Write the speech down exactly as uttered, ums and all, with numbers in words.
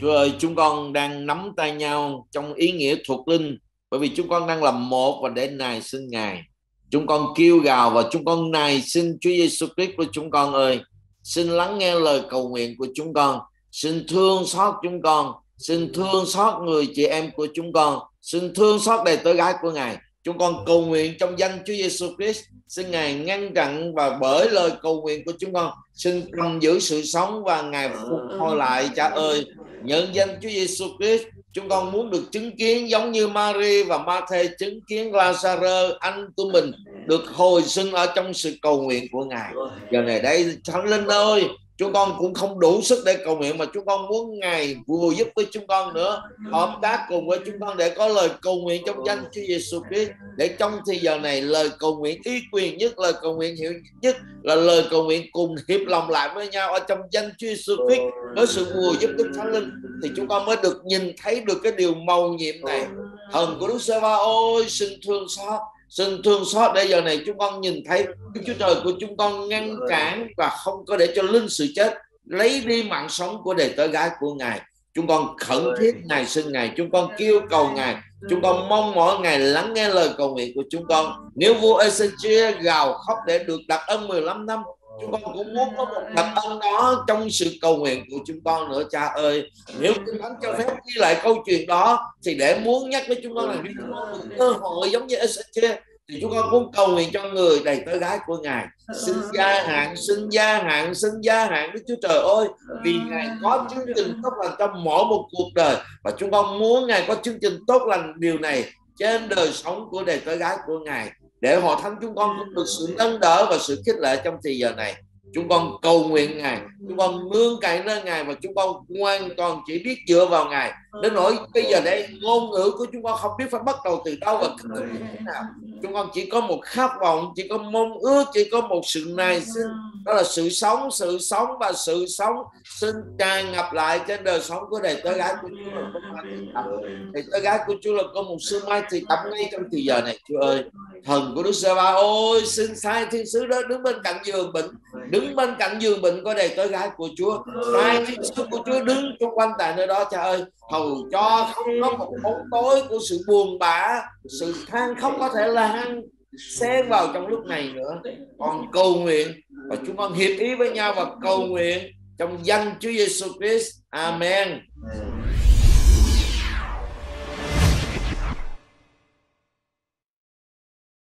Chúa ơi, chúng con đang nắm tay nhau trong ý nghĩa thuộc linh, bởi vì chúng con đang làm một và để nài xin Ngài. Chúng con kêu gào và chúng con nài xin Chúa Giêsu Christ của chúng con ơi, xin lắng nghe lời cầu nguyện của chúng con, xin thương xót chúng con, xin thương xót người chị em của chúng con, xin thương xót đầy tớ gái của Ngài. Chúng con cầu nguyện trong danh Chúa Giêsu Christ, xin Ngài ngăn chặn và bởi lời cầu nguyện của chúng con, xin cầm giữ sự sống và Ngài phục hồi lại. Cha ơi, nhân danh Chúa Giêsu Christ, chúng con muốn được chứng kiến giống như Mary và Ma-thê chứng kiến Lazarơ anh của mình được hồi sinh ở trong sự cầu nguyện của Ngài. Giờ này đây Thánh Linh ơi, chúng con cũng không đủ sức để cầu nguyện, mà chúng con muốn Ngài vừa giúp với chúng con nữa, hợp tác cùng với chúng con để có lời cầu nguyện trong danh Chúa Giêsu Christ, để trong thời giờ này lời cầu nguyện ý quyền nhất, lời cầu nguyện hiệu nhất là lời cầu nguyện cùng hiệp lòng lại với nhau ở trong danh Chúa Giêsu Christ với sự vừa giúp Đức Thánh Linh, thì chúng con mới được nhìn thấy được cái điều mầu nhiệm này. Thần của Đức Giê-hô-va ôi, xin thương xót, xin thương xót để giờ này chúng con nhìn thấy Đức Chúa Trời của chúng con ngăn cản và không có để cho linh sự chết lấy đi mạng sống của đầy tớ gái của Ngài. Chúng con khẩn thiết Ngài, xin Ngài, chúng con kêu cầu Ngài, chúng con mong mỏi Ngài lắng nghe lời cầu nguyện của chúng con. Nếu vua Ê-xê-chia gào khóc để được đặc ân mười lăm năm, chúng con cũng muốn có một đặc ân đó trong sự cầu nguyện của chúng con nữa. Cha ơi, nếu Kinh Thánh cho phép ghi lại câu chuyện đó, thì để muốn nhắc với chúng con là chúng con được cơ hội giống như Ê-xê-chia, thì chúng con muốn cầu nguyện cho người đầy tớ gái của Ngài. Xin gia hạn, xin gia hạn, xin gia hạn Đức Chúa Trời ơi, vì Ngài có chương trình tốt lành trong mỗi một cuộc đời, và chúng con muốn Ngài có chương trình tốt lành điều này trên đời sống của đầy tớ gái của Ngài, để họ thánh chúng con cũng được sự nâng đỡ và sự khích lệ trong thời giờ này. Chúng con cầu nguyện Ngài, chúng con nương cậy nơi Ngài, và chúng con hoàn toàn chỉ biết dựa vào Ngài. Đến nỗi bây giờ đây ngôn ngữ của chúng con không biết phải bắt đầu từ đâu và kết thúc như thế nào. Chúng con chỉ có một khát vọng, chỉ có mong ước, chỉ có một sự nài xin, đó là sự sống, sự sống và sự sống xin tràn ngập lại trên đời sống của đầy tớ gái của Chúa. Là có mai thị tập, đầy tớ gái của Chúa là có một sương mai thị tập ngay trong thời giờ này. Chúa ơi, thần của Đức Giê-hô-va ôi, xin sai thiên sứ đó đứng bên cạnh giường bệnh, đứng bên cạnh giường bệnh của đầy tớ gái của Chúa. Sai thiên sứ của Chúa đứng chung quanh tại nơi đó, Cha ơi, hầu cho không có một bóng tối của sự buồn bã, sự than không có thể lan xen vào trong lúc này nữa. Còn cầu nguyện và chúng con hiệp ý với nhau và cầu nguyện trong danh Chúa Giêsu Christ. Amen.